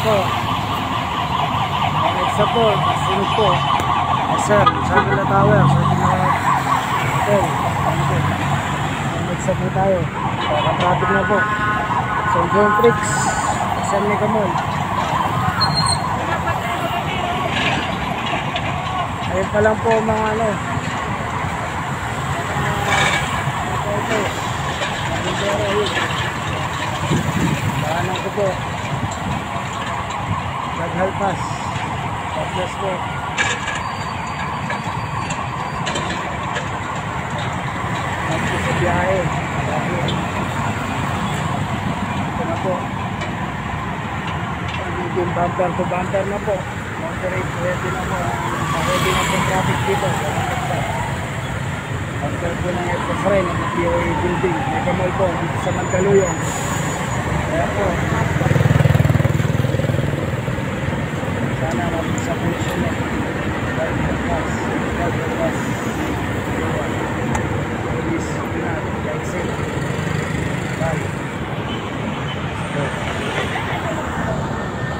po. Next na po, sunod po. Sir, Sagala Tower, sa hotel. Next na po tayo. Kaka-traffic na po. St. John Tricks, San Mecamol. Ayun pa lang po mga ano. Bahanan ko po. Naghalpas. Paglas po. Nagpo sa biyahe. Ito na po. Yung bumper to bumper na po. Moderate ready na po. Ready na po traffic dito. Bumper po ng Airport Rin. Ang POA building. Mecamol po. Dito sa Mandaluyong. Kaya po. Sana mabisa po siya.